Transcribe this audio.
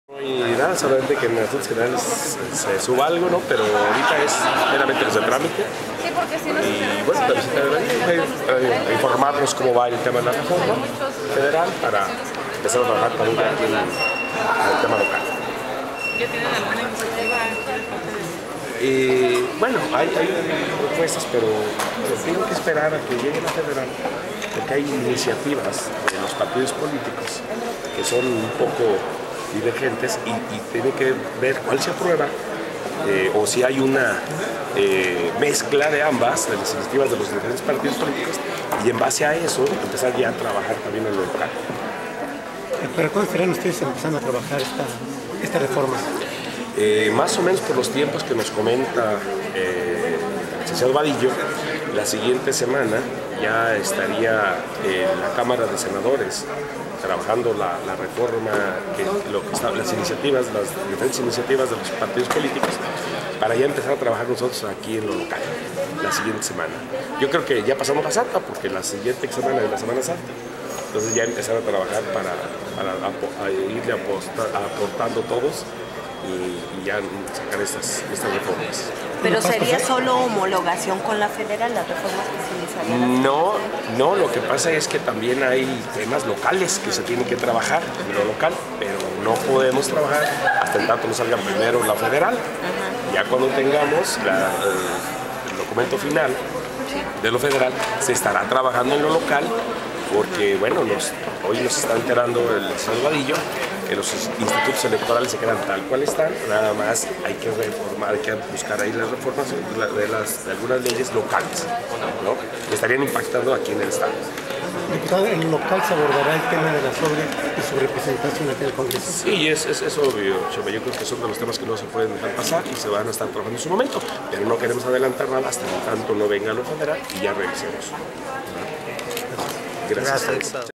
Y nada, solamente que en las asuntos generales se suba algo, ¿no? Pero ahorita es meramente los de trámite. Y bueno, la visita de la para informarnos cómo va el tema de la reforma federal para empezar a trabajar también aquí en el tema local. ¿Ya tienen alguna iniciativa? Bueno, hay propuestas, pero tengo que esperar a que llegue la federal, porque hay iniciativas de los partidos políticos que son un poco divergentes y tiene que ver cuál se aprueba o si hay una mezcla de ambas, de las iniciativas de los diferentes partidos políticos, y en base a eso empezar ya a trabajar también en lo local. ¿Para cuándo estarán ustedes empezando a trabajar esta reforma? Más o menos por los tiempos que nos comenta el licenciado Vadillo, la siguiente semana ya estaría en la Cámara de Senadores trabajando la reforma, las diferentes iniciativas de los partidos políticos, para ya empezar a trabajar nosotros aquí en lo local, la siguiente semana. Yo creo que ya pasamos la Santa, porque la siguiente semana es la Semana Santa, entonces ya empezar a trabajar para irle aportando todos y ya sacar estas reformas. ¿Pero sería solo homologación con la federal, las reformas que se iniciarían? No, lo que pasa es que también hay temas locales que se tienen que trabajar en lo local, pero no podemos trabajar hasta el tanto no salga primero la federal. Ya cuando tengamos el documento final de lo federal, se estará trabajando en lo local, porque bueno, hoy nos está enterando el señor Vadillo que los institutos electorales se quedan tal cual están, nada más hay que reformar, hay que buscar ahí las reformas de algunas leyes locales, ¿no? Que estarían impactando aquí en el estado. Diputado, ¿en el local se abordará el tema de la y su representación aquí en el Congreso? Sí, es obvio, Chema. Yo creo que son de los temas que no se pueden dejar pasar y se van a estar trabajando en su momento, pero no queremos adelantar nada hasta tanto no venga lo federal y ya revisemos. Gracias.